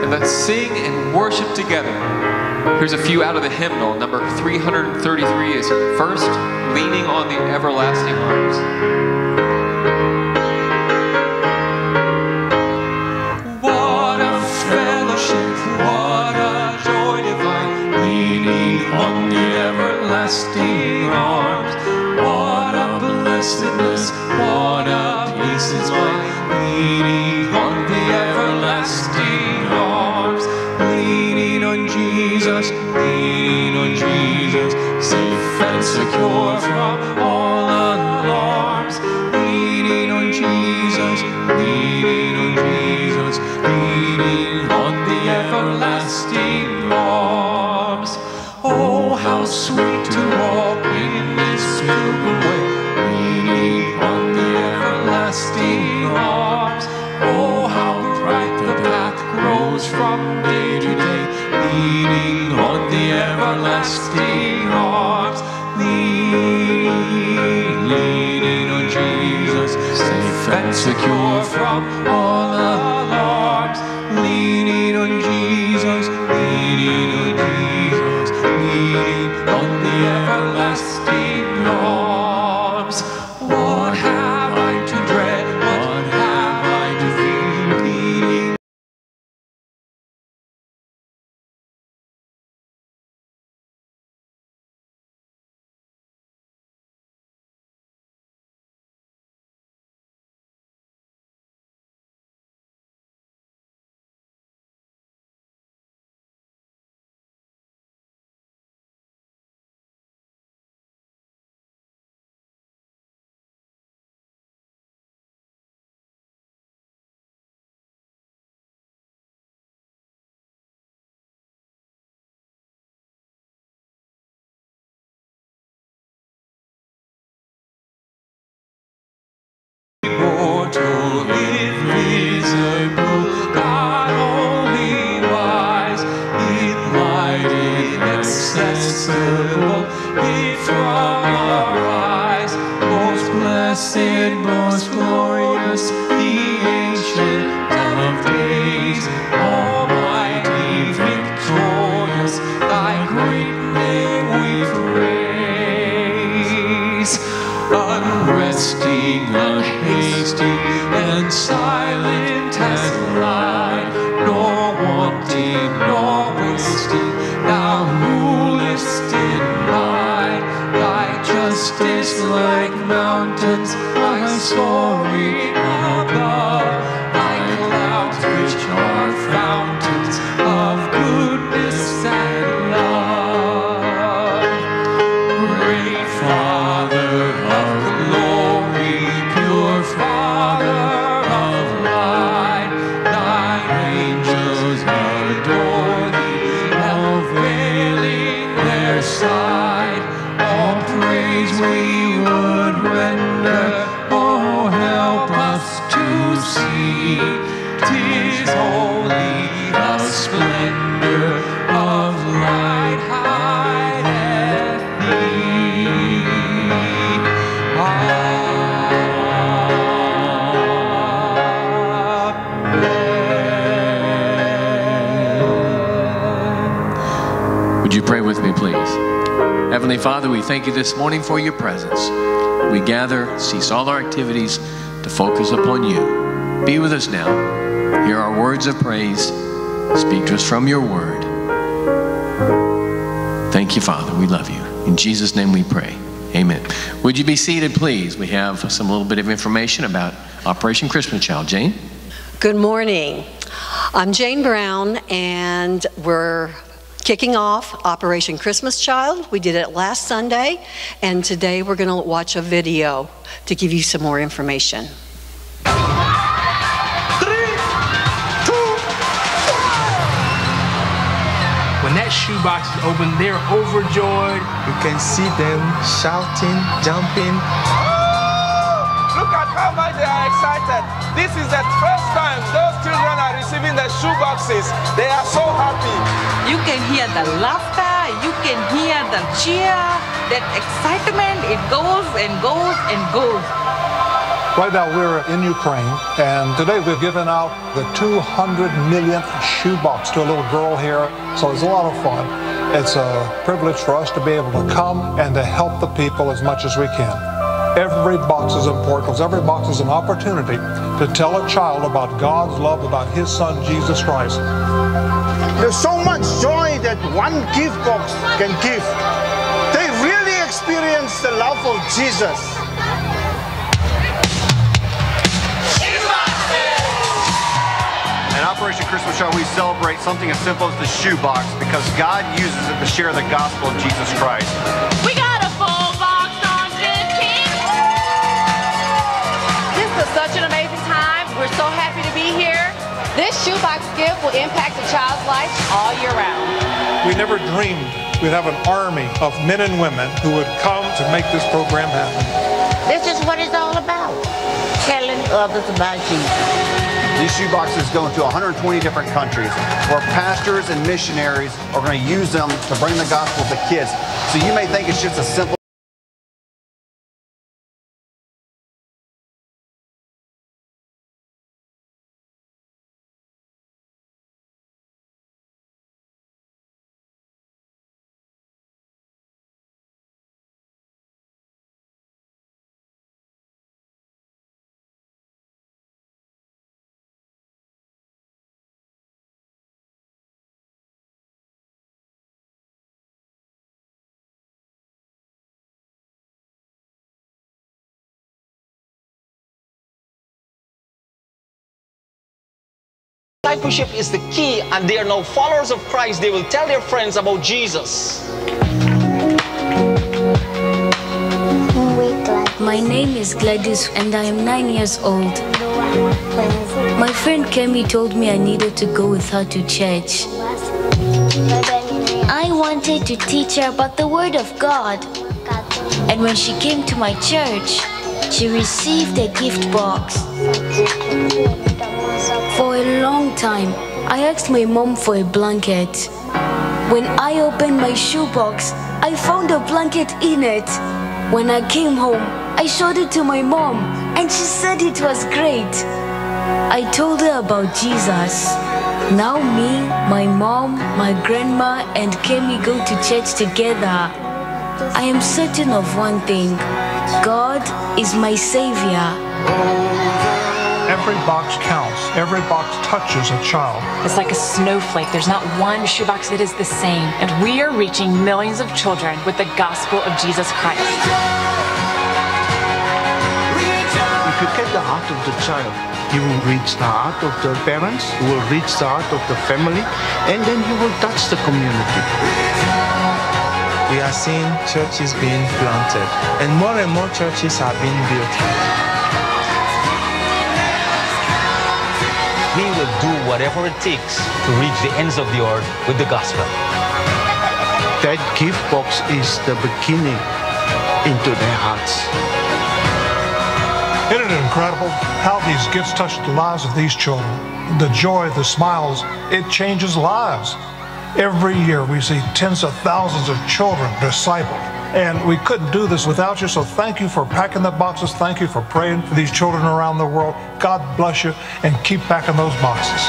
let's sing and worship together. Here's a few out of the hymnal. Number 333 is First, Leaning on the Everlasting Arms. What a fellowship, what a joy divine, leaning on the everlasting arms. What a blessedness, what a peace is mine, leaning on the everlasting arms. Leaning on Jesus, safe and secure from all alarms. Leaning on Jesus, leaning on the everlasting arms. Oh, how sweet to walk in this pilgrim way, leaning on the everlasting arms. Oh, how bright the path grows from day to day, leaning on the everlasting arms. Leaning on Jesus, safe and secure from all alarms. Leaning on Jesus, leaning on the everlasting arms. What have I to dread? What have I to fear? Leaning. Immortal, invisible, God only wise, enlightened, inaccessible, hid from our eyes. Most blessed, most glorious, the Ancient of Days, almighty, victorious, thy great name we praise. Unresting, unhasting, and silent as light, nor wanting, nor wasting, thou rulest in might. Thy justice like mountains, thy glory above, thy clouds which are fountains of goodness and love. Great Father of glory, pure Father of light, thine angels adore thee, unveiling their sight. All praise we would render, oh help us to see, 'tis only the splendor of light hideth thee. Would you pray with me, please? Heavenly Father, we thank you this morning for your presence. We gather, cease all our activities to focus upon you. Be with us now. Hear our words of praise. Speak to us from your word. Thank you, Father. We love you. In Jesus' name we pray. Amen. Would you be seated, please? We have a little bit of information about Operation Christmas Child. Jane? Good morning. I'm Jane Brown, and we're kicking off Operation Christmas Child. We did it last Sunday, and today we're going to watch a video to give you some more information. 3, 2, 1. When that shoebox is open, they're overjoyed. You can see them shouting, jumping. Look at how much they are excited. This is the first time those children are receiving the shoe boxes. They are so happy. You can hear the laughter, you can hear the cheer, that excitement, it goes and goes and goes. Right now we're in Ukraine, and today we've given out the 200 millionth shoebox to a little girl here, so it's a lot of fun. It's a privilege for us to be able to come and to help the people as much as we can. Every box is important because every box is an opportunity to tell a child about God's love, about His Son, Jesus Christ. There's so much joy that one gift box can give. They really experience the love of Jesus. At Operation Christmas Child, we celebrate something as simple as the shoebox because God uses it to share the gospel of Jesus Christ. We got a full box on 15. This was such an amazing time. We're so happy to be here. This shoebox gift will impact a child's life all year round. We never dreamed we'd have an army of men and women who would come to make this program happen. This is what it's all about, telling others about Jesus. These shoeboxes go into 120 different countries where pastors and missionaries are going to use them to bring the gospel to kids. So you may think it's just a simple Discipleship is the key, and they are now followers of Christ. They will tell their friends about Jesus. My name is Gladys and I am 9 years old. My friend Kemi told me I needed to go with her to church. I wanted to teach her about the Word of God. And when she came to my church, she received a gift box. For a long time, I asked my mom for a blanket. When I opened my shoebox, I found a blanket in it. When I came home, I showed it to my mom, and she said it was great. I told her about Jesus. Now me, my mom, my grandma, and Kemi go to church together. I am certain of one thing. God is my Savior. Every box counts. Every box touches a child. It's like a snowflake. There's not one shoebox that is the same. And we are reaching millions of children with the gospel of Jesus Christ. If you get the heart of the child, you will reach the heart of the parents, you will reach the heart of the family, and then you will touch the community. We are seeing churches being planted, and more churches are being built. We will do whatever it takes to reach the ends of the earth with the gospel. That gift box is the beginning into their hearts. Isn't it incredible how these gifts touch the lives of these children? The joy, the smiles, it changes lives. Every year we see tens of thousands of children discipled. And we couldn't do this without you, so thank you for packing the boxes. Thank you for praying for these children around the world. God bless you, and keep packing those boxes.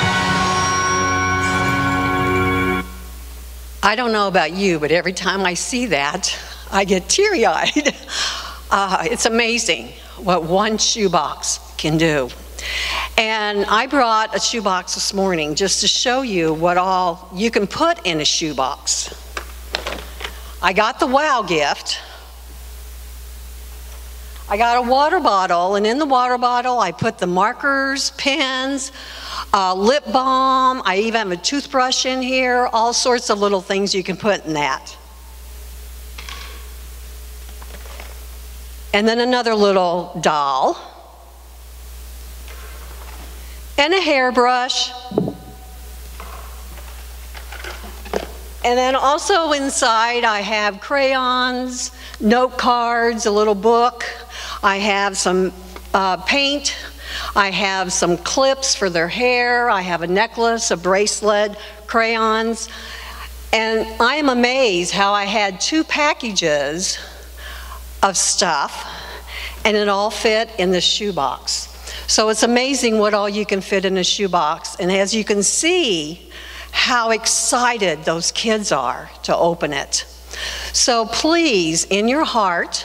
I don't know about you, but every time I see that, I get teary-eyed. It's amazing what one shoebox can do. And I brought a shoebox this morning just to show you what all you can put in a shoebox. I got the wow gift. I got a water bottle, and in the water bottle I put the markers, pens, lip balm. I even have a toothbrush in here, all sorts of little things you can put in that. And then another little doll. And a hairbrush. And then also inside I have crayons, note cards, a little book. I have some paint. I have some clips for their hair. I have a necklace, a bracelet, crayons. And I am amazed how I had 2 packages of stuff. and it all fit in the shoebox. So it's amazing what all you can fit in a shoebox. And as you can see, how excited those kids are to open it. So please, in your heart,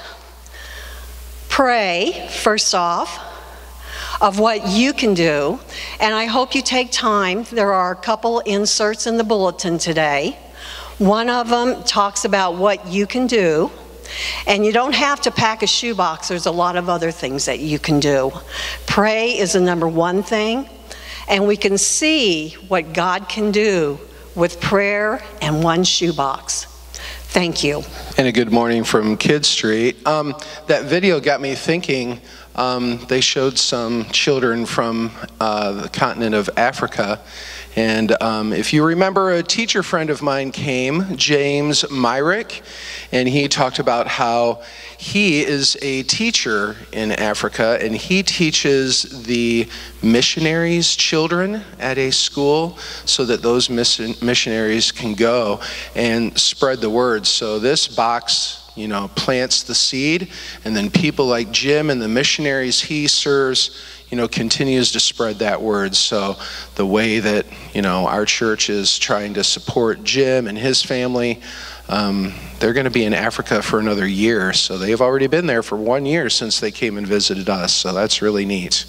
pray, first off, of what you can do. And I hope you take time. There are a couple inserts in the bulletin today. One of them talks about what you can do. And you don't have to pack a shoebox. There's a lot of other things that you can do. Pray is the number one thing. And we can see what God can do with prayer and one shoebox. Thank you. And a good morning from Kid Street. That video got me thinking. They showed some children from the continent of Africa. And if you remember, a teacher friend of mine came, James Myrick, and he talked about how he is a teacher in Africa, and he teaches the missionaries' children at a school so that those missionaries can go and spread the word. So this box, you know, plants the seed, and then people like Jim and the missionaries he serves, you know, continues to spread that word. So the way that, you know, our church is trying to support Jim and his family, they're going to be in Africa for another year. So they've already been there for 1 year since they came and visited us. So that's really neat.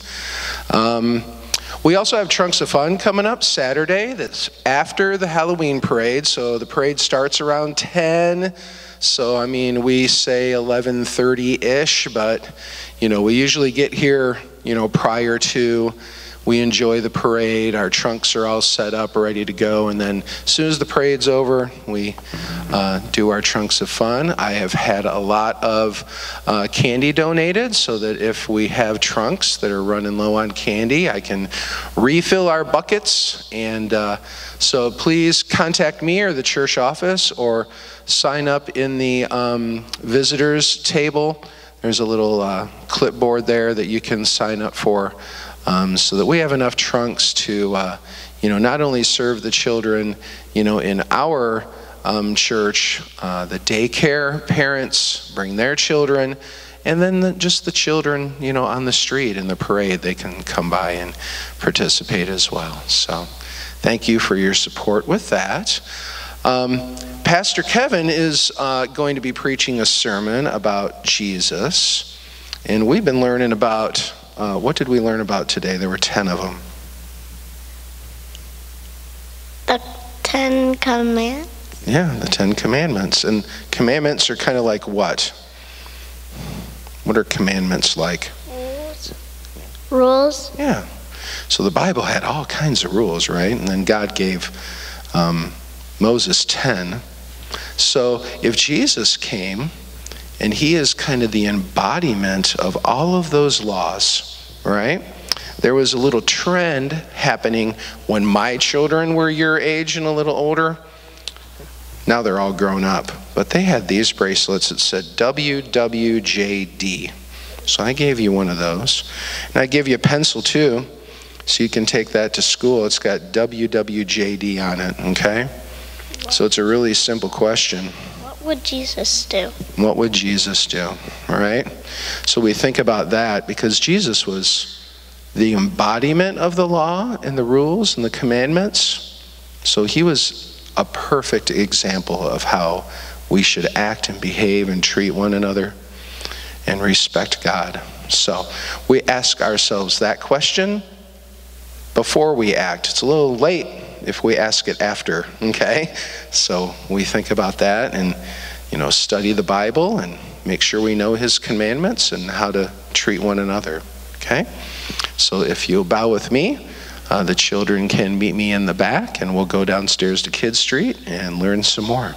We also have Trunks of Fun coming up Saturday. That's after the Halloween parade. So the parade starts around 10. So, I mean, we say 11:30-ish, but, you know, we usually get here, you know, prior to. We enjoy the parade. Our trunks are all set up, ready to go. And then as soon as the parade's over, we do our Trunks of Fun. I have had a lot of candy donated so that if we have trunks that are running low on candy, I can refill our buckets. And so please contact me or the church office or sign up in the visitors table. There's a little clipboard there that you can sign up for. So that we have enough trunks to, you know, not only serve the children, you know, in our church, the daycare parents bring their children, and then just the children, you know, on the street in the parade, they can come by and participate as well. So thank you for your support with that. Pastor Kevin is going to be preaching a sermon about Jesus, and we've been learning about what did we learn about today? There were 10 of them. The 10 Commandments? Yeah, the 10 Commandments. And commandments are kind of like what? What are commandments like? Rules. Yeah. So the Bible had all kinds of rules, right? And then God gave Moses 10. So if Jesus came, and he is kind of the embodiment of all of those laws, right? There was a little trend happening when my children were your age and a little older. Now they're all grown up. But they had these bracelets that said WWJD. So I gave you one of those. And I gave you a pencil too, so you can take that to school. It's got WWJD on it, okay? So it's a really simple question. What would Jesus do? What would Jesus do? All right? So we think about that because Jesus was the embodiment of the law and the rules and the commandments. So he was a perfect example of how we should act and behave and treat one another and respect God. So we ask ourselves that question before we act. It's a little late if we ask it after, okay? So we think about that and, you know, study the Bible and make sure we know his commandments and how to treat one another, okay? So if you'll bow with me, the children can meet me in the back and we'll go downstairs to Kid Street and learn some more.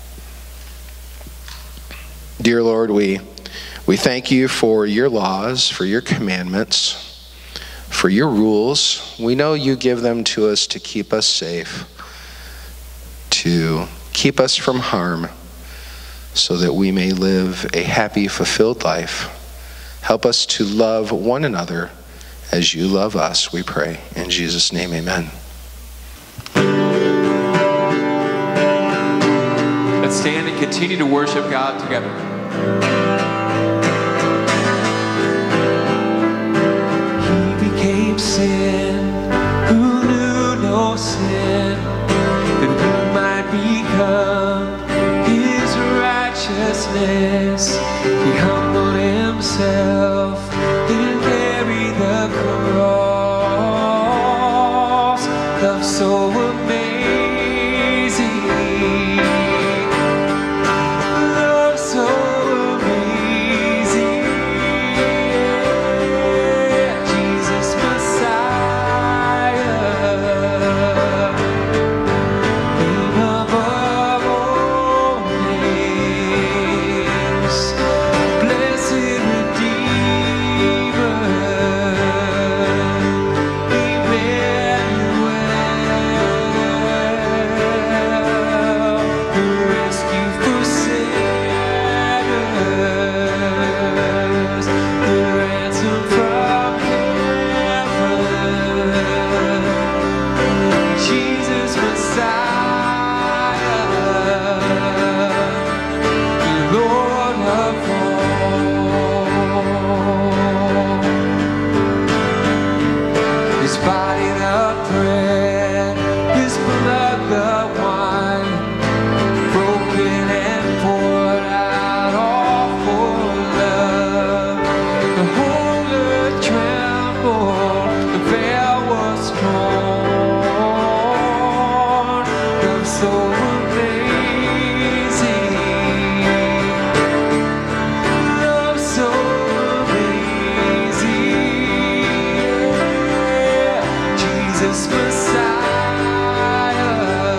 Dear Lord, we thank you for your laws, for your commandments, for your rules. We know you give them to us to keep us safe, to keep us from harm, so that we may live a happy, fulfilled life. Help us to love one another as you love us, we pray. In Jesus' name, amen. Let's stand and continue to worship God together. sin, who knew no sin, that we might become his righteousness. He humbled himself and carried the cross. Love so amazing, love so amazing. Jesus Messiah, name above all names, blessed Redeemer, Emmanuel, the rescue for sinners, the ransom from heaven. Jesus Messiah, the Lord of all. His body the bread, his blood the wine, broken and poured out all for love. The whole earth trembled, the veil was torn. Love so amazing, love so amazing. Jesus Messiah,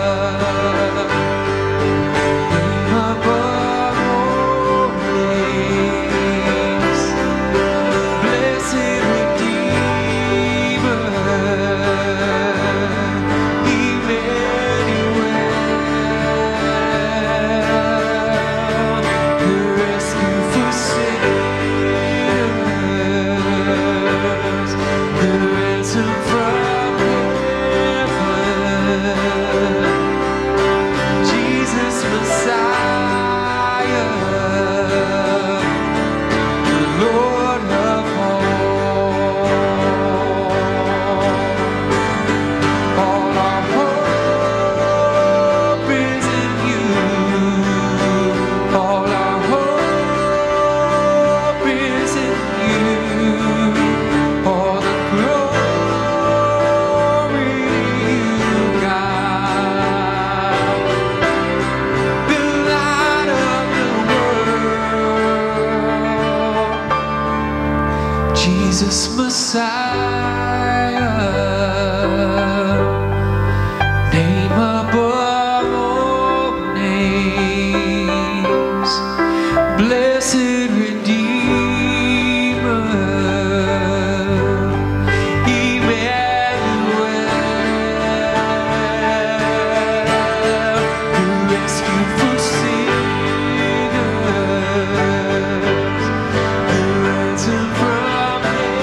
name above all names, blessed Redeemer, Emmanuel, the rescue for sinners, the ransom from heaven. Jesus Messiah, the Lord of all our hope is in you. All our hope is in you. All the glory you God, the light of the world. Jesus Messiah, name above all names, blessed Redeemer, Emmanuel, the rescue for sinners, the ransom from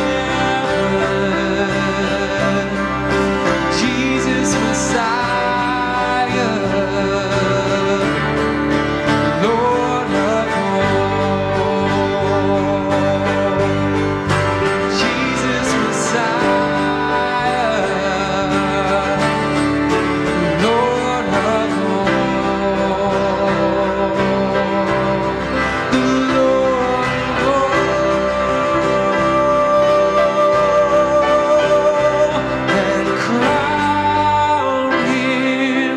heaven. Jesus Messiah, Lord of all. Jesus Messiah, Lord of all. The Lord of all, and crown him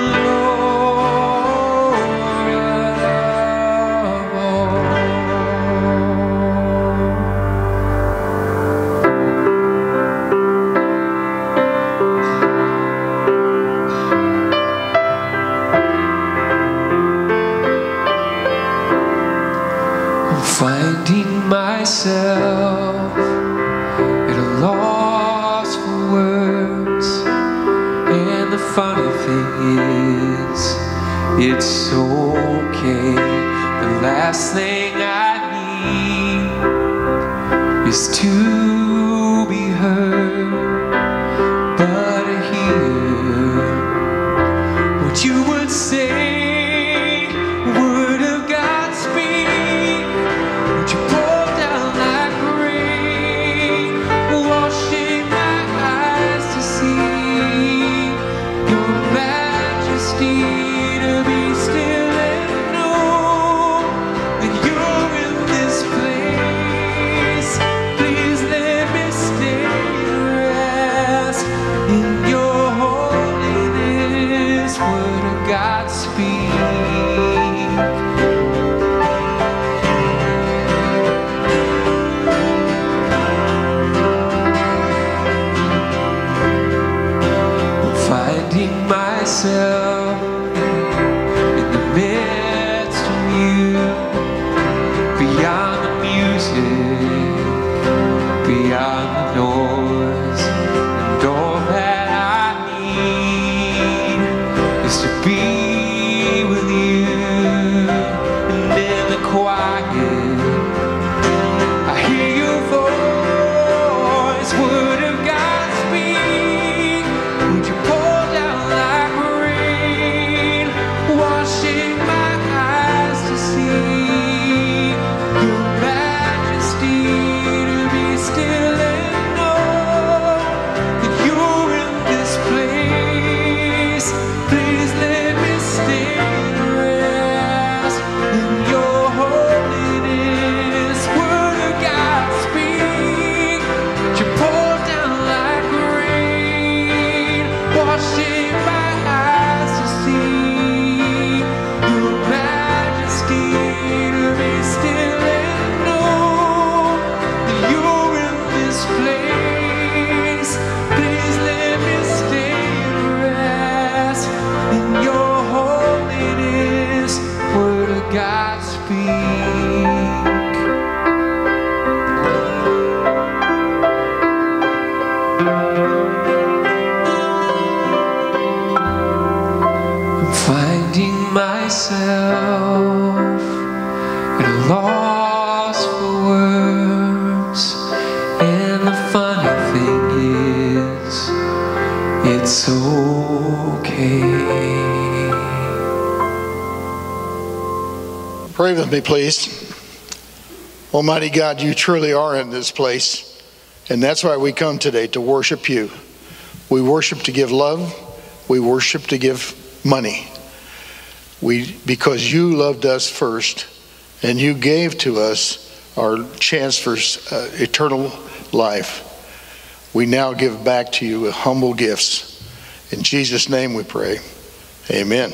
Lord of all. I'm finding myself at a loss for words, and the funny thing is, it's okay. The last thing I need is to be heard, but hear what you would say. Word of God speak, would you pour down like rain, washing my myself in the midst of you, beyond the music, beyond the noise, and all that I need is to be with you. And in the quiet, I hear your voice, word of God speak. Would you pour down like rain, washing my eyes to see your majesty, to be still and know that you're in this place. Please let me stay and rest in your holiness. Word of God speak. Would you pour down like rain, washing my eyes to see your majesty, to be still and know that you're in this place. Please let me stay and rest in your holiness. Word of God speak. I'm finding myself at a loss for words, and the funny thing is, it's okay. Pray with me, please. Almighty God, you truly are in this place, and that's why we come today, to worship you. We worship to give love. We worship to give money. Because you loved us first, and you gave to us our chance for eternal life. We now give back to you humble gifts. In Jesus' name we pray. Amen.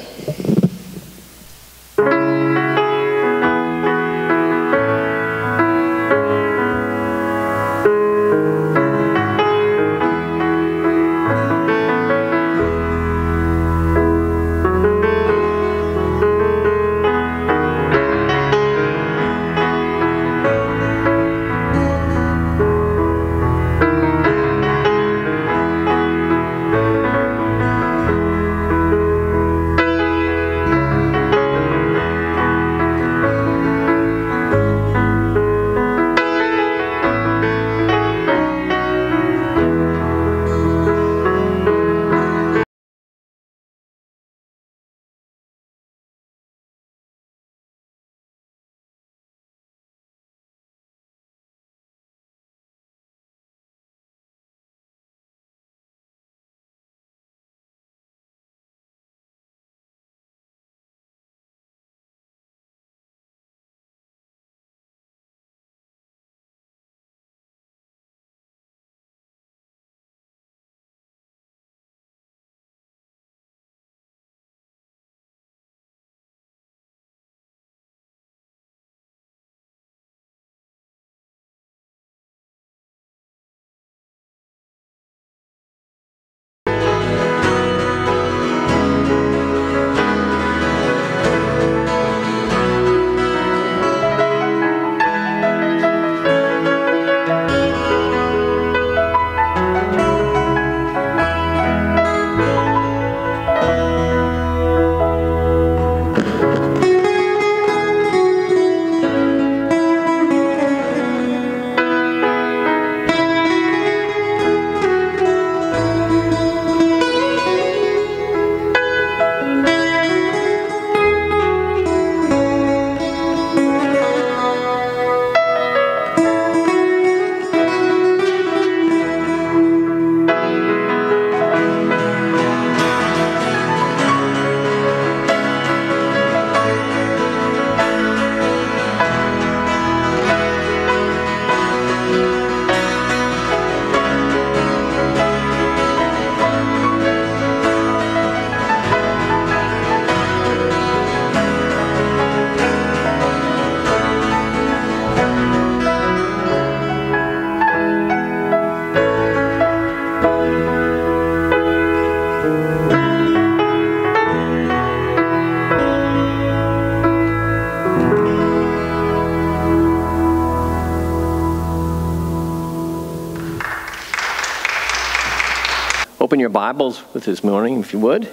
Bibles with this morning, if you would.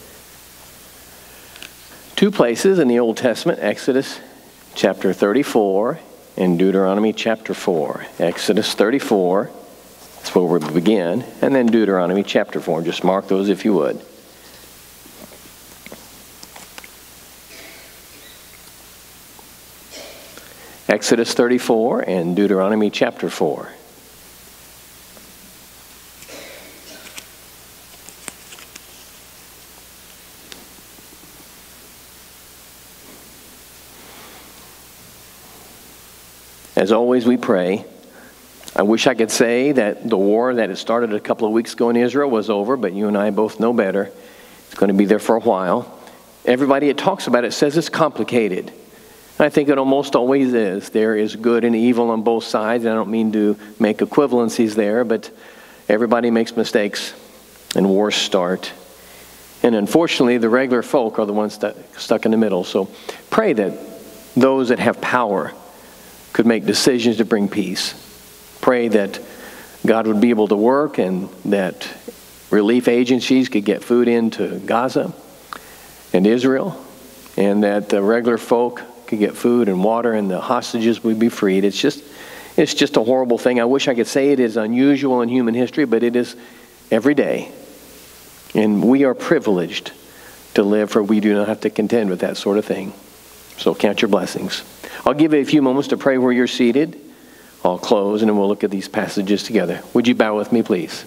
Two places in the Old Testament, Exodus chapter 34 and Deuteronomy chapter 4. Exodus 34, that's where we begin, and then Deuteronomy chapter 4. Just mark those if you would. Exodus 34 and Deuteronomy chapter 4. As always, we pray. I wish I could say that the war that had started a couple of weeks ago in Israel was over, but you and I both know better. It's going to be there for a while. Everybody that talks about it says it's complicated. I think it almost always is. There is good and evil on both sides. I don't mean to make equivalencies there, but everybody makes mistakes and wars start. And unfortunately, the regular folk are the ones stuck in the middle. So pray that those that have power could make decisions to bring peace. Pray that God would be able to work and that relief agencies could get food into Gaza and Israel, and that the regular folk could get food and water and the hostages would be freed. It's just a horrible thing. I wish I could say it is unusual in human history, but it is every day. And we are privileged to live, for we do not have to contend with that sort of thing. So count your blessings. I'll give you a few moments to pray where you're seated. I'll close and then we'll look at these passages together. Would you bow with me, please?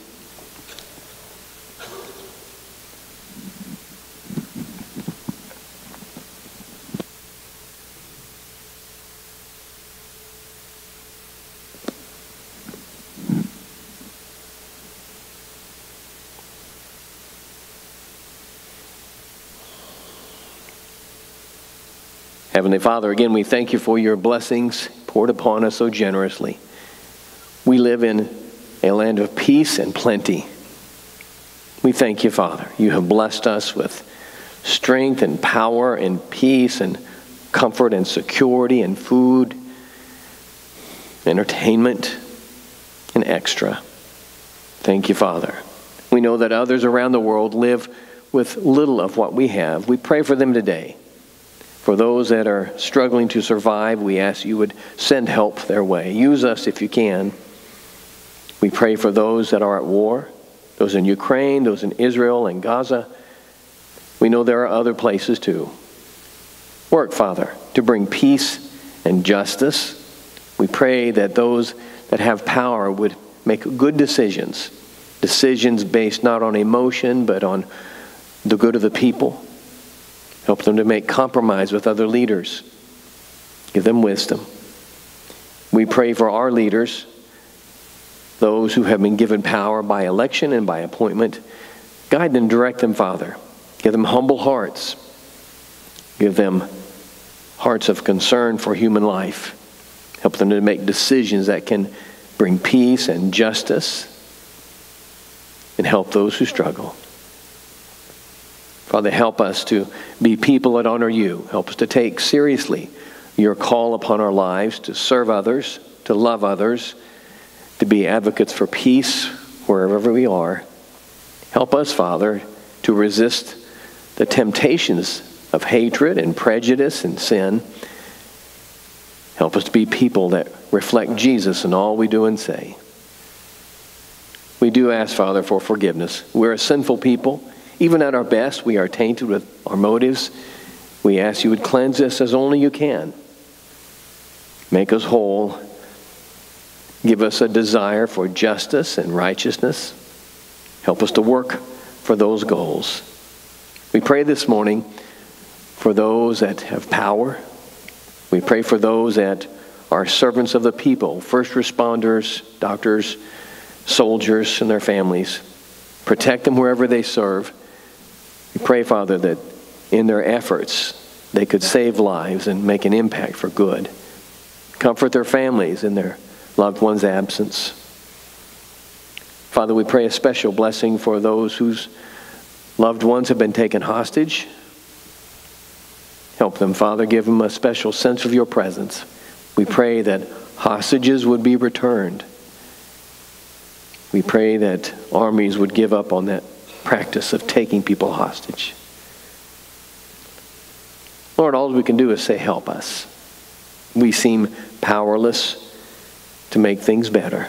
Heavenly Father, again, we thank you for your blessings poured upon us so generously. We live in a land of peace and plenty. We thank you, Father. You have blessed us with strength and power and peace and comfort and security and food, entertainment, and extra. Thank you, Father. We know that others around the world live with little of what we have. We pray for them today. For those that are struggling to survive, we ask you would send help their way. Use us if you can. We pray for those that are at war, those in Ukraine, those in Israel and Gaza. We know there are other places too. Work, Father, to bring peace and justice. We pray that those that have power would make good decisions, decisions based not on emotion but on the good of the people. Help them to make compromise with other leaders. Give them wisdom. We pray for our leaders, those who have been given power by election and by appointment. Guide and direct them, Father. Give them humble hearts. Give them hearts of concern for human life. Help them to make decisions that can bring peace and justice and help those who struggle. Father, help us to be people that honor you. Help us to take seriously your call upon our lives to serve others, to love others, to be advocates for peace wherever we are. Help us, Father, to resist the temptations of hatred and prejudice and sin. Help us to be people that reflect Jesus in all we do and say. We do ask, Father, for forgiveness. We're a sinful people. Even at our best, we are tainted with our motives. We ask you would cleanse us as only you can. Make us whole. Give us a desire for justice and righteousness. Help us to work for those goals. We pray this morning for those that have power. We pray for those that are servants of the people, first responders, doctors, soldiers, and their families. Protect them wherever they serve. We pray, Father, that in their efforts they could save lives and make an impact for good. Comfort their families in their loved ones' absence. Father, we pray a special blessing for those whose loved ones have been taken hostage. Help them, Father. Give them a special sense of your presence. We pray that hostages would be returned. We pray that armies would give up on that practice of taking people hostage. Lord, all we can do is say, help us. We seem powerless to make things better.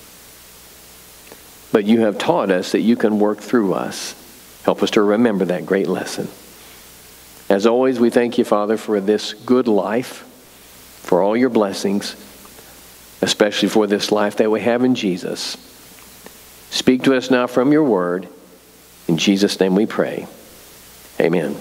But you have taught us that you can work through us. Help us to remember that great lesson. As always, we thank you, Father, for this good life, for all your blessings, especially for this life that we have in Jesus. Speak to us now from your word. In Jesus' name we pray. Amen.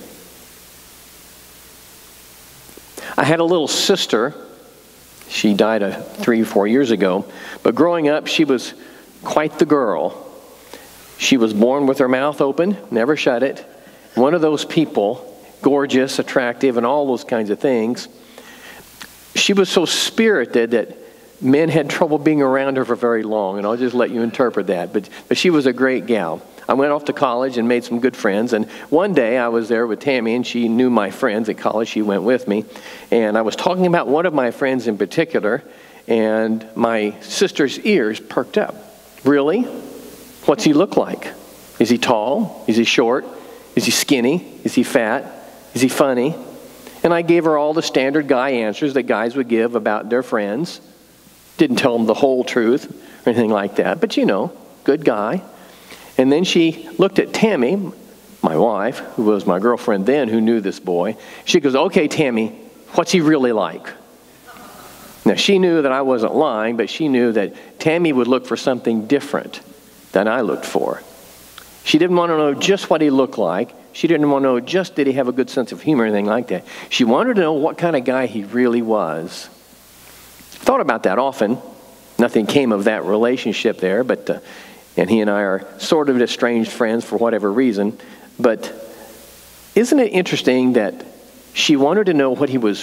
I had a little sister. She died 3 or 4 years ago. But growing up, she was quite the girl. She was born with her mouth open, never shut it. One of those people, gorgeous, attractive, and all those kinds of things. She was so spirited that men had trouble being around her for very long, and I'll just let you interpret that. But she was a great gal. I went off to college and made some good friends, and one day I was there with Tammy, and she knew my friends at college. She went with me, and I was talking about one of my friends in particular, and my sister's ears perked up. Really? What's he look like? Is he tall? Is he short? Is he skinny? Is he fat? Is he funny? And I gave her all the standard guy answers that guys would give about their friends. Didn't tell them the whole truth or anything like that, but you know, good guy. And then she looked at Tammy, my wife, who was my girlfriend then, who knew this boy. She goes, okay, Tammy, what's he really like? Now, she knew that I wasn't lying, but she knew that Tammy would look for something different than I looked for. She didn't want to know just what he looked like. She didn't want to know just did he have a good sense of humor or anything like that. She wanted to know what kind of guy he really was. Thought about that often. Nothing came of that relationship there, but and he and I are sort of estranged friends for whatever reason. But isn't it interesting that she wanted to know what he was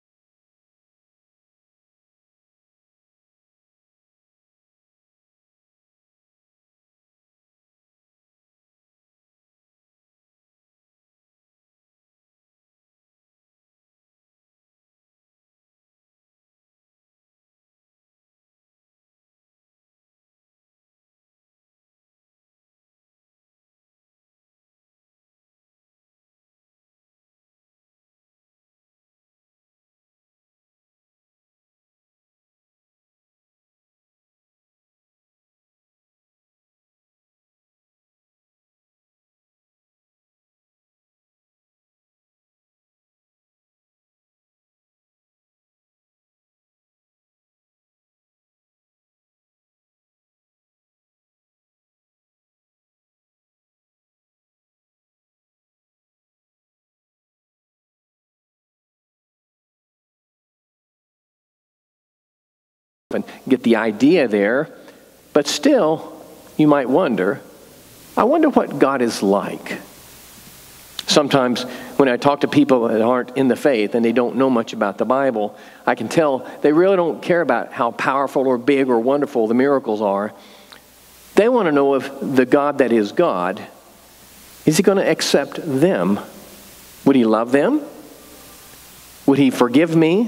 and get the idea there, but still, you might wonder, I wonder what God is like. Sometimes when I talk to people that aren't in the faith and they don't know much about the Bible, I can tell they really don't care about how powerful or big or wonderful the miracles are. They want to know if the God that is God, is he going to accept them? Would he love them? Would he forgive me?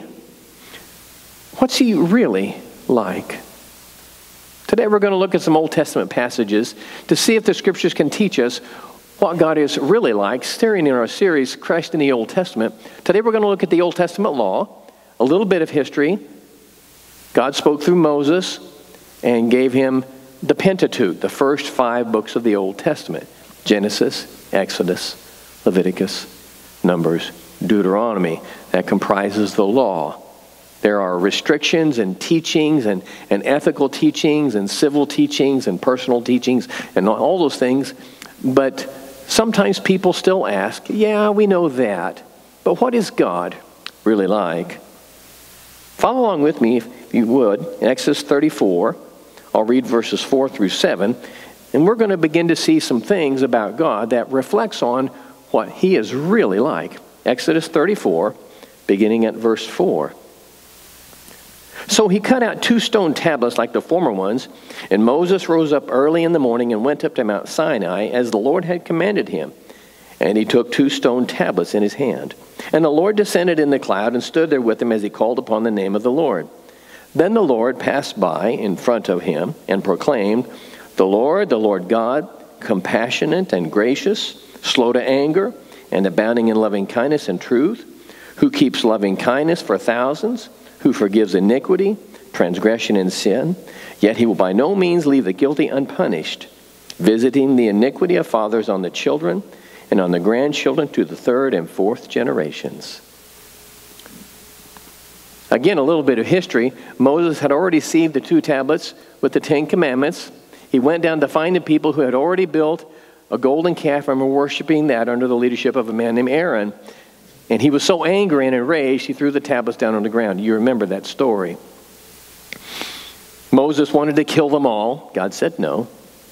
What's he really like? Today we're going to look at some Old Testament passages to see if the Scriptures can teach us what God is really like, staring in our series, Christ in the Old Testament. Today we're going to look at the Old Testament law, a little bit of history. God spoke through Moses and gave him the Pentateuch, the first 5 books of the Old Testament. Genesis, Exodus, Leviticus, Numbers, Deuteronomy. That comprises the law. There are restrictions and teachings and ethical teachings and civil teachings and personal teachings and all those things. But sometimes people still ask, yeah, we know that, but what is God really like? Follow along with me, if you would, in Exodus 34. I'll read verses 4 through 7, and we're going to begin to see some things about God that reflects on what he is really like. Exodus 34, beginning at verse 4. So he cut out 2 stone tablets like the former ones, and Moses rose up early in the morning and went up to Mount Sinai as the Lord had commanded him. And he took 2 stone tablets in his hand. And the Lord descended in the cloud and stood there with him as he called upon the name of the Lord. Then the Lord passed by in front of him and proclaimed, the Lord God, compassionate and gracious, slow to anger, and abounding in loving kindness and truth, who keeps loving kindness for thousands, who forgives iniquity, transgression, and sin, yet he will by no means leave the guilty unpunished, visiting the iniquity of fathers on the children and on the grandchildren to the third and fourth generations. Again, a little bit of history. Moses had already received the 2 tablets with the 10 commandments. He went down to find the people who had already built a golden calf and were worshiping that under the leadership of a man named Aaron. And he was so angry and enraged, he threw the tablets down on the ground. You remember that story. Moses wanted to kill them all. God said no.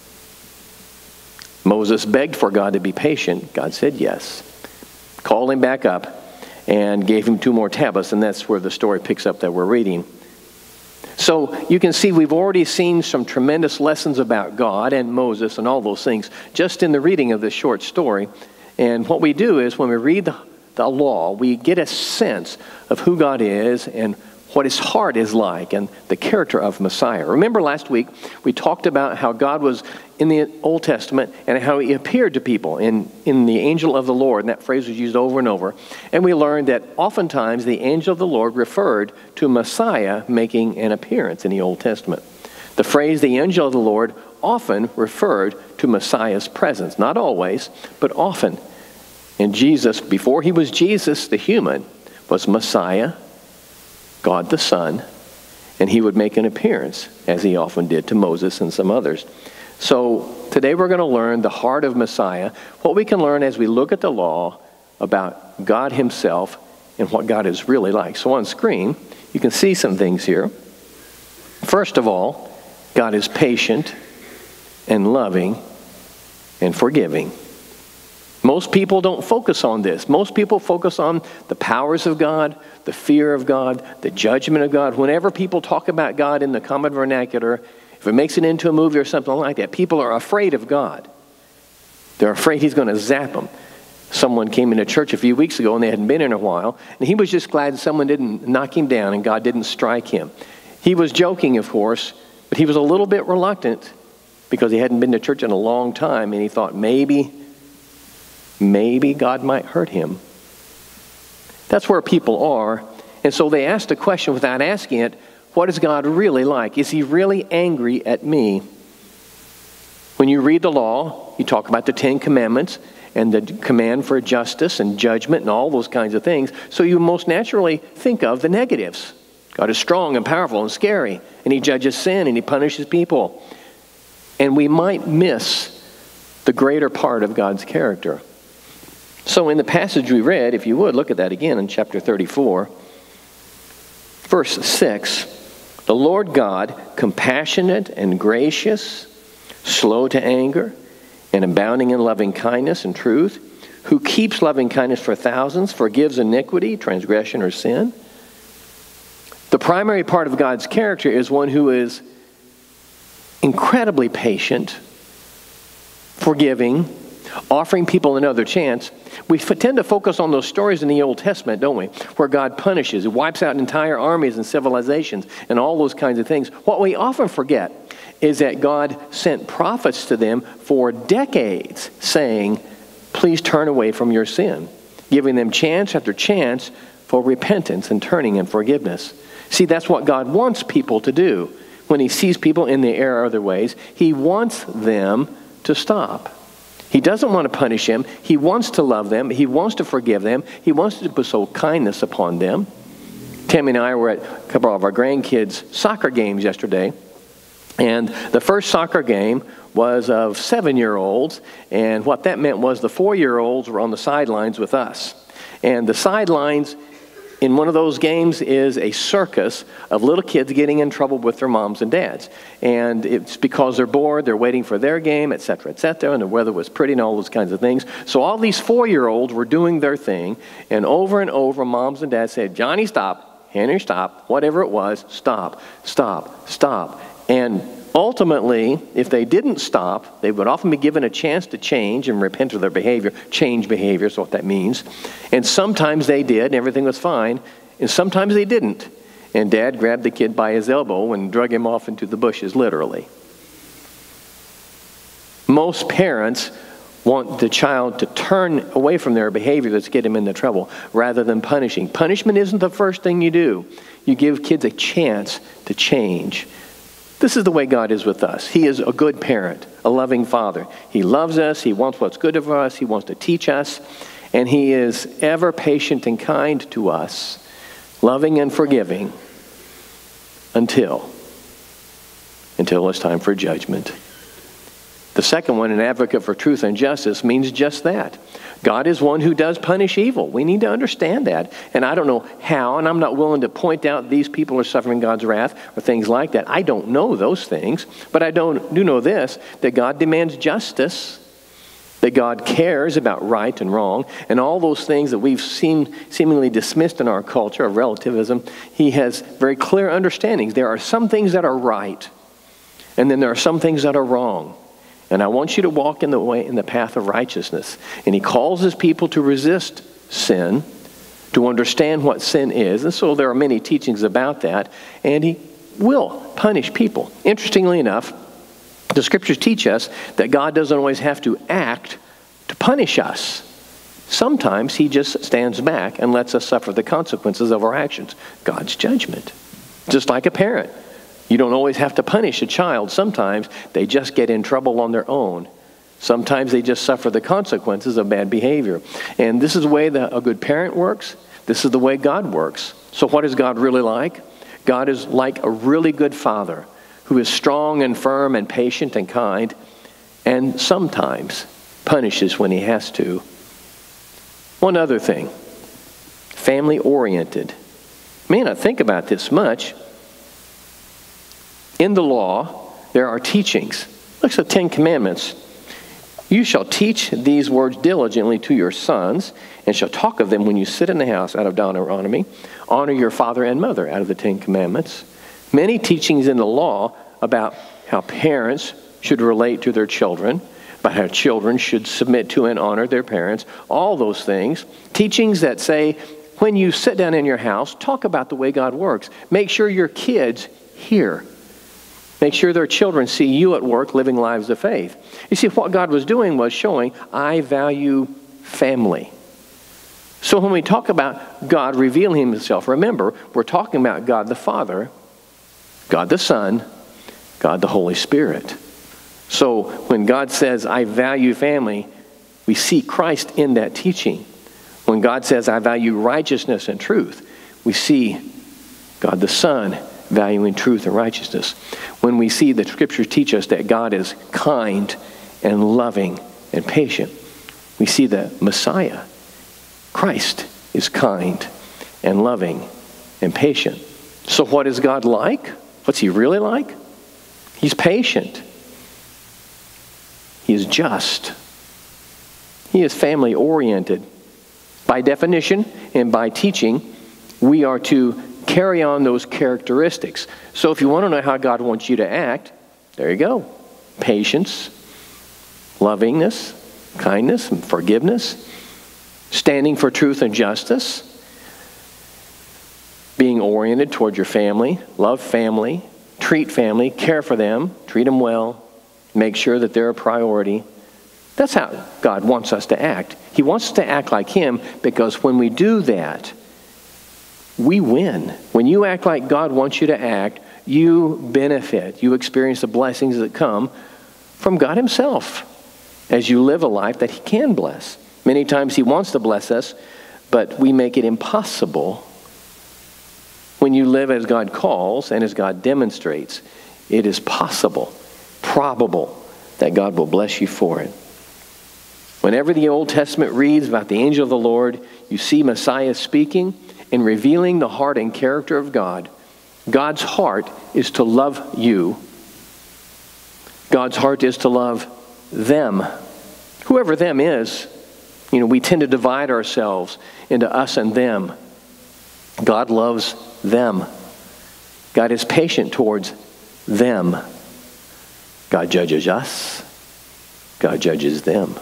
Moses begged for God to be patient. God said yes. Called him back up and gave him 2 more tablets, and that's where the story picks up that we're reading. So you can see we've already seen some tremendous lessons about God and Moses and all those things just in the reading of this short story. And what we do is when we read the law, we get a sense of who God is and what his heart is like and the character of Messiah. Remember last week we talked about how God was in the Old Testament and how he appeared to people in the angel of the Lord, and that phrase was used over and over. And we learned that oftentimes the angel of the Lord referred to Messiah making an appearance in the Old Testament. The phrase the angel of the Lord often referred to Messiah's presence. Not always, but often. And Jesus, before he was Jesus the human, was Messiah, God the Son, and he would make an appearance, as he often did to Moses and some others. So today we're going to learn the heart of Messiah, what we can learn as we look at the law about God himself and what God is really like. So on screen, you can see some things here. First of all, God is patient and loving and forgiving. Most people don't focus on this. Most people focus on the powers of God, the fear of God, the judgment of God. Whenever people talk about God in the common vernacular, if it makes it into a movie or something like that, people are afraid of God. They're afraid he's going to zap them. Someone came into church a few weeks ago and they hadn't been in a while, and he was just glad someone didn't knock him down and God didn't strike him. He was joking, of course, but he was a little bit reluctant because he hadn't been to church in a long time, and he thought maybe God might hurt him. That's where people are. And so they asked a question without asking it, what is God really like? Is he really angry at me? When you read the law, you talk about the 10 commandments and the command for justice and judgment and all those kinds of things. So you most naturally think of the negatives. God is strong and powerful and scary, and he judges sin and he punishes people. And we might miss the greater part of God's character. So in the passage we read, if you would, look at that again in chapter 34, verse 6. The Lord God, compassionate and gracious, slow to anger, and abounding in loving kindness and truth, who keeps loving kindness for thousands, forgives iniquity, transgression, or sin. The primary part of God's character is one who is incredibly patient, forgiving, offering people another chance. We tend to focus on those stories in the Old Testament, don't we? Where God punishes, wipes out entire armies and civilizations and all those kinds of things. What we often forget is that God sent prophets to them for decades saying, please turn away from your sin, giving them chance after chance for repentance and turning and forgiveness. See, that's what God wants people to do. When he sees people in the error of their ways, he wants them to stop. He doesn't want to punish them. He wants to love them. He wants to forgive them. He wants to bestow kindness upon them. Tammy and I were at a couple of our grandkids' soccer games yesterday. And the first soccer game was of 7-year-olds. And what that meant was the 4-year-olds were on the sidelines with us. And the sidelines in one of those games is a circus of little kids getting in trouble with their moms and dads. And it's because they're bored, they're waiting for their game, et cetera, and the weather was pretty and all those kinds of things. So all these 4-year-olds were doing their thing, and over, moms and dads said, Johnny, stop, Henry, stop, whatever it was, stop, stop, stop. And ultimately, if they didn't stop, they would often be given a chance to change and repent of their behavior. Change behavior is what that means. And sometimes they did, and everything was fine. And sometimes they didn't. And Dad grabbed the kid by his elbow and drug him off into the bushes, literally. Most parents want the child to turn away from their behavior that's getting them into trouble rather than punishing. Punishment isn't the first thing you do. You give kids a chance to change. This is the way God is with us. He is a good parent, a loving father. He loves us. He wants what's good for us. He wants to teach us. And he is ever patient and kind to us, loving and forgiving until it's time for judgment. The second one, an advocate for truth and justice, means just that. God is one who does punish evil. We need to understand that. And I don't know how, and I'm not willing to point out these people are suffering God's wrath or things like that. I don't know those things. But I do know this, that God demands justice, that God cares about right and wrong, and all those things that we've seen seemingly dismissed in our culture of relativism. He has very clear understandings. There are some things that are right, and then there are some things that are wrong. And I want you to walk in the path of righteousness. And he calls his people to resist sin, to understand what sin is. And so there are many teachings about that. And he will punish people. Interestingly enough, the scriptures teach us that God doesn't always have to act to punish us. Sometimes he just stands back and lets us suffer the consequences of our actions. God's judgment. Just like a parent. You don't always have to punish a child. Sometimes they just get in trouble on their own. Sometimes they just suffer the consequences of bad behavior. And this is the way that a good parent works. This is the way God works. So what is God really like? God is like a really good father who is strong and firm and patient and kind, and sometimes punishes when he has to. One other thing, family-oriented. You may not think about this much. In the law, there are teachings. Look at the 10 Commandments. You shall teach these words diligently to your sons, and shall talk of them when you sit in the house, out of Deuteronomy. Honor your father and mother, out of the 10 Commandments. Many teachings in the law about how parents should relate to their children, about how children should submit to and honor their parents, all those things. Teachings that say, when you sit down in your house, talk about the way God works. Make sure your kids hear. Make sure their children see you at work living lives of faith. You see, what God was doing was showing, I value family. So when we talk about God revealing himself, remember, we're talking about God the Father, God the Son, God the Holy Spirit. So when God says, I value family, we see Christ in that teaching. When God says, I value righteousness and truth, we see God the Son valuing truth and righteousness. When we see the scriptures teach us that God is kind and loving and patient, we see that Messiah, Christ, is kind and loving and patient. So what is God like? What's he really like? He's patient. He is just. He is family oriented. By definition and by teaching, we are to carry on those characteristics. So if you want to know how God wants you to act, there you go. Patience, lovingness, kindness, and forgiveness, standing for truth and justice, being oriented toward your family, love family, treat family, care for them, treat them well, make sure that they're a priority. That's how God wants us to act. He wants us to act like him because when we do that, we win. When you act like God wants you to act, you benefit. You experience the blessings that come from God himself as you live a life that he can bless. Many times he wants to bless us, but we make it impossible. When you live as God calls and as God demonstrates, it is possible, probable, that God will bless you for it. Whenever the Old Testament reads about the angel of the Lord, you see Messiah speaking and revealing the heart and character of God. God's heart is to love you. God's heart is to love them. Whoever them is, we tend to divide ourselves into us and them. God loves them. God is patient towards them. God judges us. God judges them.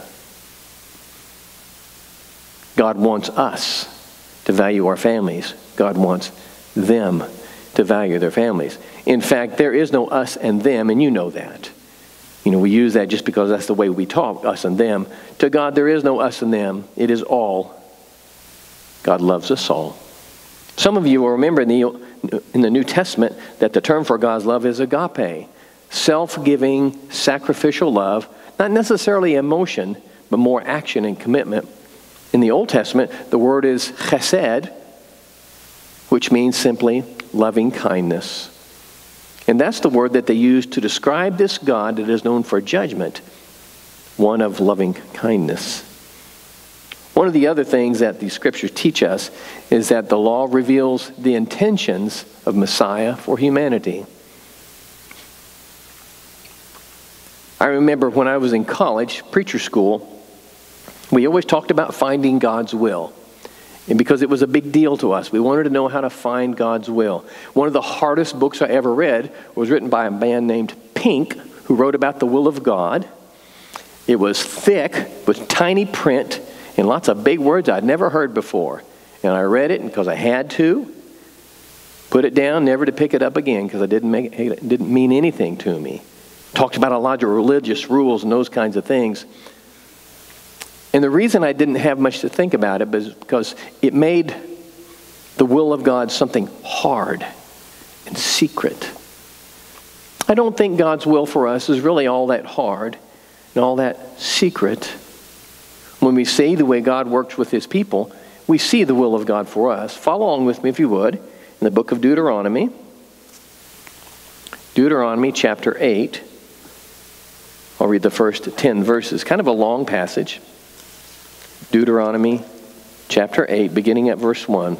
God wants us to value our families. God wants them to value their families. In fact, there is no us and them, and you know that. You know, we use that just because that's the way we talk, us and them. To God, there is no us and them. It is all. God loves us all. Some of you will remember in the New Testament that the term for God's love is agape, self-giving, sacrificial love, not necessarily emotion, but more action and commitment. In the Old Testament, the word is chesed, which means simply loving kindness. And that's the word that they use to describe this God that is known for judgment, one of loving kindness. One of the other things that the scriptures teach us is that the law reveals the intentions of Messiah for humanity. I remember when I was in college, preacher school, we always talked about finding God's will. And because it was a big deal to us, we wanted to know how to find God's will. One of the hardest books I ever read was written by a man named Pink, who wrote about the will of God. It was thick, with tiny print, and lots of big words I'd never heard before. And I read it because I had to, put it down, never to pick it up again because it didn't mean anything to me. Talked about a lot of religious rules and those kinds of things. And the reason I didn't have much to think about it was because it made the will of God something hard and secret. I don't think God's will for us is really all that hard and all that secret. When we see the way God works with his people, we see the will of God for us. Follow along with me, if you would, in the book of Deuteronomy. Deuteronomy chapter 8. I'll read the first 10 verses. Kind of a long passage. Deuteronomy chapter 8, beginning at verse 1.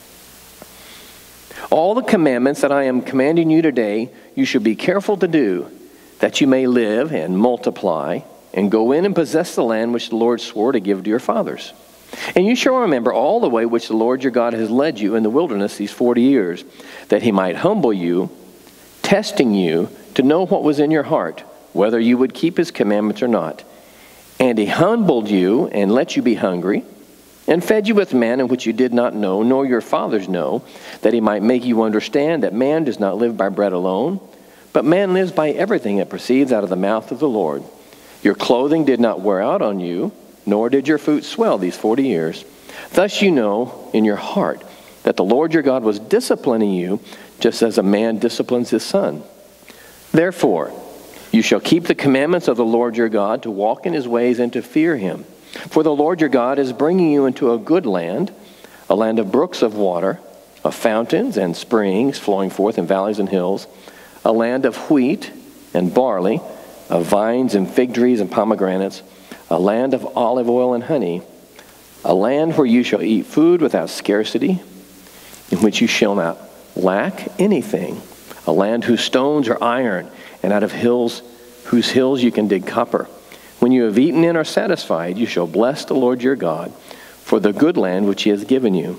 All the commandments that I am commanding you today, you should be careful to do, that you may live and multiply, and go in and possess the land which the Lord swore to give to your fathers. And you shall remember all the way which the Lord your God has led you in the wilderness these 40 years, that he might humble you, testing you to know what was in your heart, whether you would keep his commandments or not. And he humbled you and let you be hungry, and fed you with manna which you did not know, nor your fathers know, that he might make you understand that man does not live by bread alone, but man lives by everything that proceeds out of the mouth of the Lord. Your clothing did not wear out on you, nor did your foot swell these 40 years. Thus you know in your heart that the Lord your God was disciplining you, just as a man disciplines his son. Therefore, you shall keep the commandments of the Lord your God, to walk in his ways and to fear him. For the Lord your God is bringing you into a good land, a land of brooks of water, of fountains and springs flowing forth in valleys and hills, a land of wheat and barley, of vines and fig trees and pomegranates, a land of olive oil and honey, a land where you shall eat food without scarcity, in which you shall not lack anything, a land whose stones are iron, and out of hills whose hills you can dig copper. When you have eaten and are satisfied, you shall bless the Lord your God for the good land which he has given you.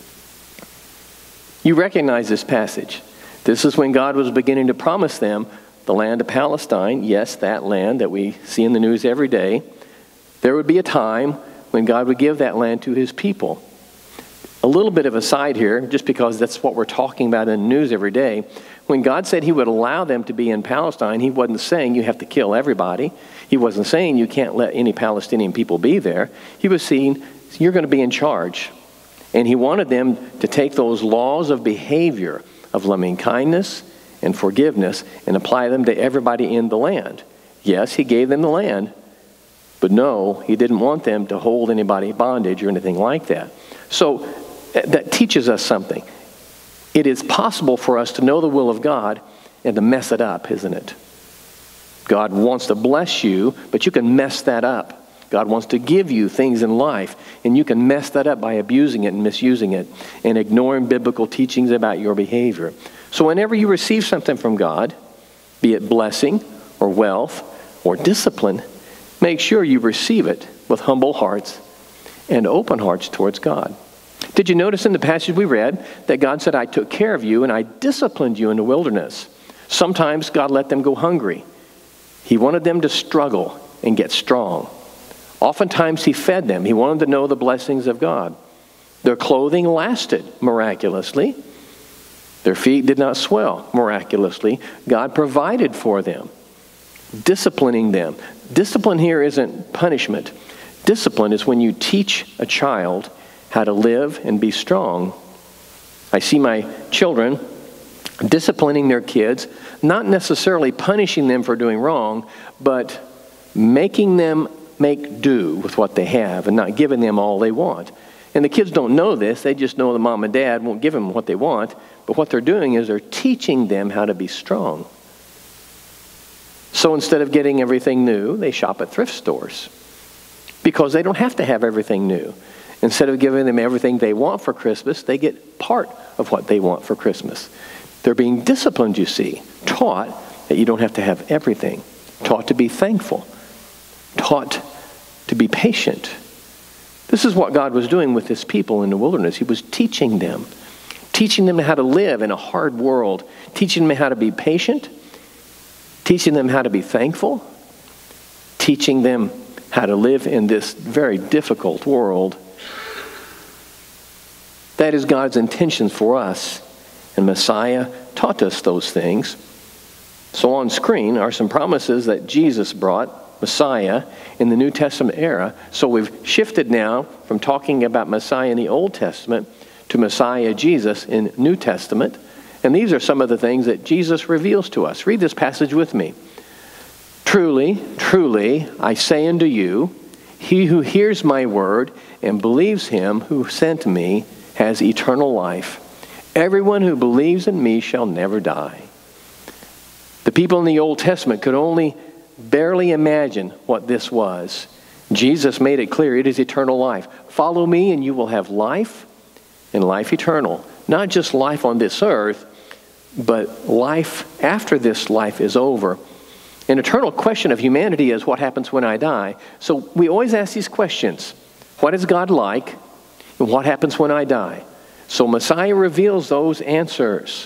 You recognize this passage. This is when God was beginning to promise them the land of Palestine, yes, that land that we see in the news every day. There would be a time when God would give that land to his people. A little bit of a side here, just because that's what we're talking about in the news every day. When God said he would allow them to be in Palestine, he wasn't saying you have to kill everybody. He wasn't saying you can't let any Palestinian people be there. He was saying you're going to be in charge. And he wanted them to take those laws of behavior of loving kindness and forgiveness and apply them to everybody in the land. Yes, he gave them the land, but no, he didn't want them to hold anybody bondage or anything like that. So that teaches us something. It is possible for us to know the will of God and to mess it up, isn't it? God wants to bless you, but you can mess that up. God wants to give you things in life, and you can mess that up by abusing it and misusing it and ignoring biblical teachings about your behavior. So whenever you receive something from God, be it blessing or wealth or discipline, make sure you receive it with humble hearts and open hearts towards God. Did you notice in the passage we read that God said, I took care of you and I disciplined you in the wilderness? Sometimes God let them go hungry. He wanted them to struggle and get strong. Oftentimes he fed them. He wanted to know the blessings of God. Their clothing lasted miraculously. Their feet did not swell miraculously. God provided for them. disciplining them. Discipline here isn't punishment. Discipline is when you teach a child how to live and be strong. I see my children disciplining their kids, not necessarily punishing them for doing wrong, but making them make do with what they have and not giving them all they want. And the kids don't know this. They just know the mom and dad won't give them what they want. But what they're doing is they're teaching them how to be strong. So instead of getting everything new, they shop at thrift stores because they don't have to have everything new. Instead of giving them everything they want for Christmas, they get part of what they want for Christmas. They're being disciplined, you see, taught that you don't have to have everything, taught to be thankful, taught to be patient. This is what God was doing with his people in the wilderness. He was teaching them how to live in a hard world, teaching them how to be patient, teaching them how to be thankful, teaching them how to live in this very difficult world. That is God's intentions for us. And Messiah taught us those things. So on screen are some promises that Jesus brought, Messiah, in the New Testament era. So we've shifted now from talking about Messiah in the Old Testament to Messiah Jesus in New Testament. And these are some of the things that Jesus reveals to us. Read this passage with me. Truly, truly, I say unto you, he who hears my word and believes him who sent me has eternal life. Everyone who believes in me shall never die. The people in the Old Testament could only barely imagine what this was. Jesus made it clear, it is eternal life. Follow me and you will have life and life eternal. Not just life on this earth, but life after this life is over. An eternal question of humanity is what happens when I die. So we always ask these questions. What is God like? And what happens when I die? So Messiah reveals those answers.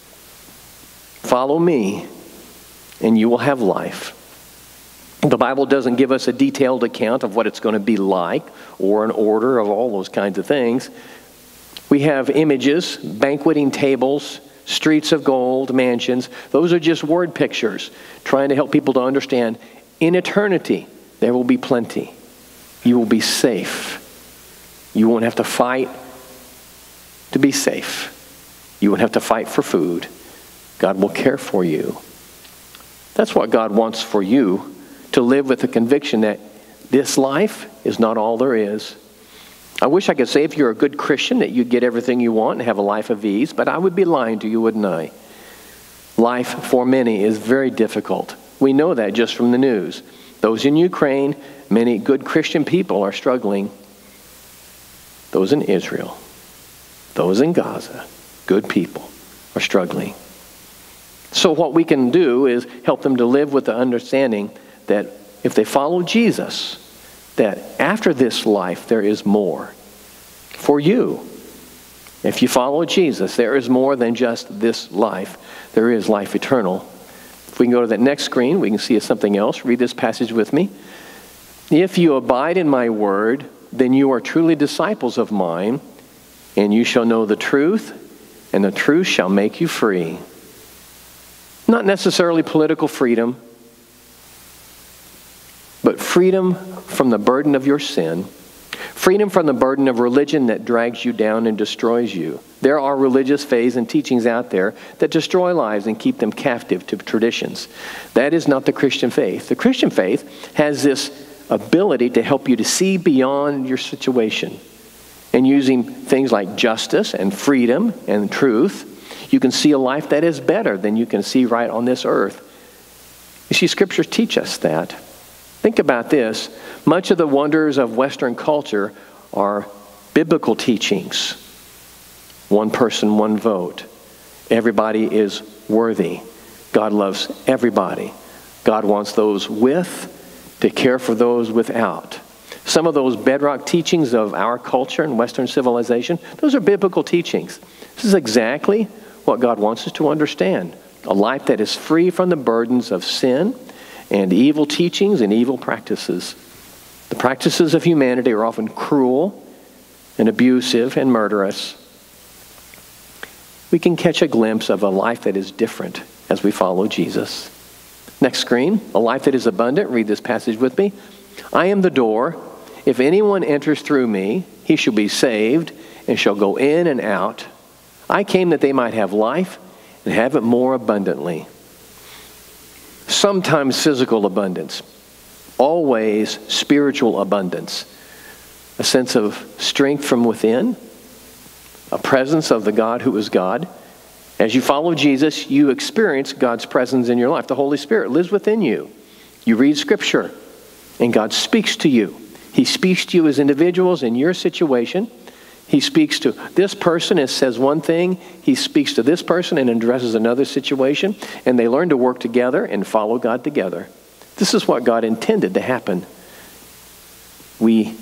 Follow me, and you will have life. The Bible doesn't give us a detailed account of what it's going to be like, or an order of all those kinds of things. We have images, banqueting tables, streets of gold, mansions. Those are just word pictures, trying to help people to understand in eternity there will be plenty. You will be safe. You won't have to fight to be safe. You won't have to fight for food. God will care for you. That's what God wants for you, to live with the conviction that this life is not all there is. I wish I could say if you're a good Christian that you get everything you want and have a life of ease, but I would be lying to you, wouldn't I? Life for many is very difficult. We know that just from the news. Those in Ukraine, many good Christian people are struggling. Those in Israel, those in Gaza, good people, are struggling. So what we can do is help them to live with the understanding that if they follow Jesus, that after this life there is more for you. If you follow Jesus, there is more than just this life. There is life eternal. If we can go to that next screen, we can see something else. Read this passage with me. If you abide in my word, then you are truly disciples of mine, and you shall know the truth, and the truth shall make you free. Not necessarily political freedom, but freedom from the burden of your sin, freedom from the burden of religion that drags you down and destroys you. There are religious faiths and teachings out there that destroy lives and keep them captive to traditions. That is not the Christian faith. The Christian faith has this ability to help you to see beyond your situation. And using things like justice and freedom and truth, you can see a life that is better than you can see right on this earth. You see, scriptures teach us that. Think about this. Much of the wonders of Western culture are biblical teachings. One person, one vote. Everybody is worthy. God loves everybody. God wants those with to care for those without. Some of those bedrock teachings of our culture and Western civilization, those are biblical teachings. This is exactly what God wants us to understand. A life that is free from the burdens of sin and evil teachings and evil practices. The practices of humanity are often cruel and abusive and murderous. We can catch a glimpse of a life that is different as we follow Jesus. Next screen, a life that is abundant. Read this passage with me. I am the door. If anyone enters through me, he shall be saved and shall go in and out. I came that they might have life and have it more abundantly. Sometimes physical abundance, always spiritual abundance. A sense of strength from within, a presence of the God who is God. As you follow Jesus, you experience God's presence in your life. The Holy Spirit lives within you. You read Scripture, and God speaks to you. He speaks to you as individuals in your situation. He speaks to this person and says one thing. He speaks to this person and addresses another situation. And they learn to work together and follow God together. This is what God intended to happen. We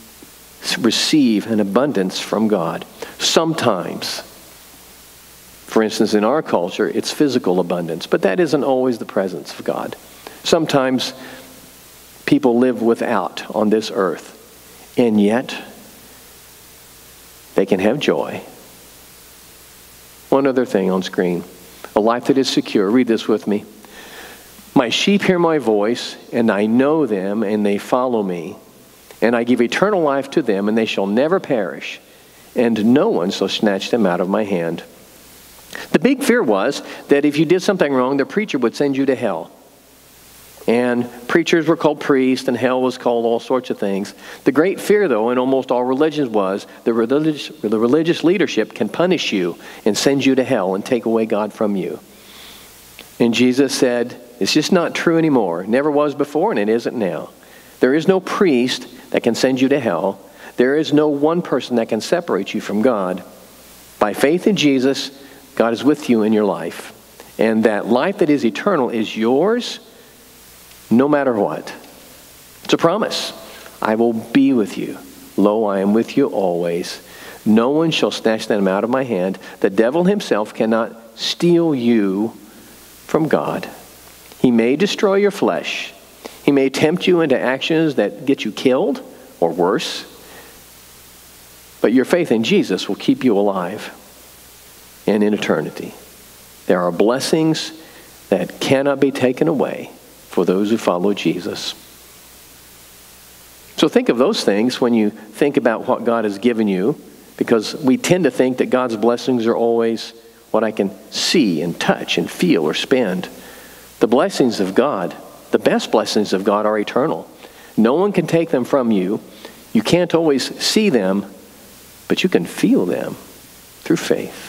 receive an abundance from God. Sometimes, for instance, in our culture, it's physical abundance, but that isn't always the presence of God. Sometimes people live without on this earth, and yet they can have joy. One other thing on screen, a life that is secure. Read this with me. My sheep hear my voice, and I know them, and they follow me. And I give eternal life to them, and they shall never perish, and no one shall snatch them out of my hand. The big fear was that if you did something wrong, the preacher would send you to hell. And preachers were called priests, and hell was called all sorts of things. The great fear, though, in almost all religions was the religious leadership can punish you and send you to hell and take away God from you. And Jesus said, it's just not true anymore. It never was before, and it isn't now. There is no priest that can send you to hell. There is no one person that can separate you from God. By faith in Jesus, God is with you in your life. And that life that is eternal is yours no matter what. It's a promise. I will be with you. Lo, I am with you always. No one shall snatch them out of my hand. The devil himself cannot steal you from God. He may destroy your flesh. He may tempt you into actions that get you killed or worse. But your faith in Jesus will keep you alive and in eternity. There are blessings that cannot be taken away for those who follow Jesus. So think of those things when you think about what God has given you, because we tend to think that God's blessings are always what I can see and touch and feel or spend. The blessings of God, the best blessings of God, are eternal. No one can take them from you. You can't always see them, but you can feel them through faith.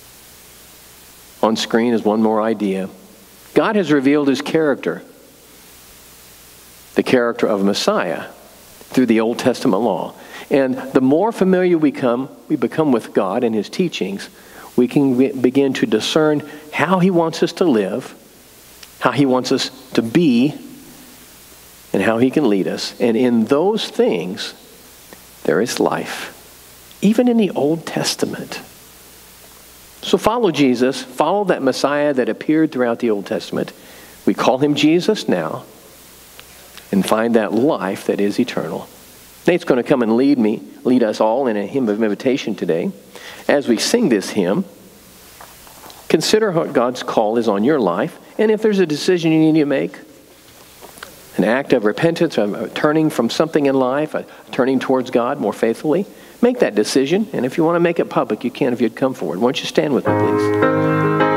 On screen is one more idea. God has revealed his character, the character of Messiah, through the Old Testament law. And the more familiar we become with God and his teachings, we can begin to discern how he wants us to live, how he wants us to be, and how he can lead us. And in those things, there is life, even in the Old Testament. So follow Jesus, follow that Messiah that appeared throughout the Old Testament. We call him Jesus now, and find that life that is eternal. Nate's going to come and lead us all in a hymn of invitation today. As we sing this hymn, consider what God's call is on your life, and if there's a decision you need to make, an act of repentance, of turning from something in life, turning towards God more faithfully, make that decision. And if you want to make it public, you can if you'd come forward. Won't you stand with me, please?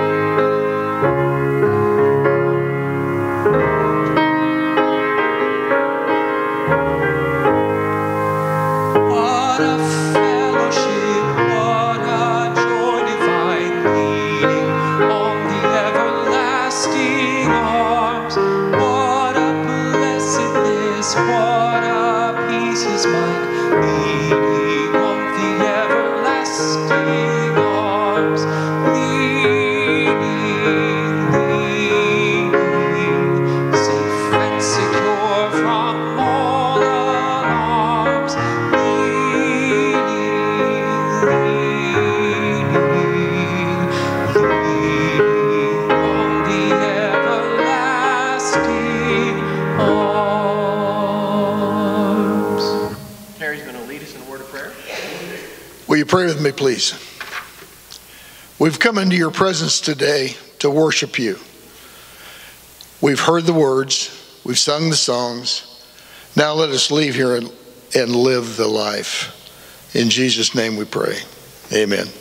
Will you pray with me, please? We've come into your presence today to worship you. We've heard the words. We've sung the songs. Now let us leave here and live the life. In Jesus' name we pray. Amen.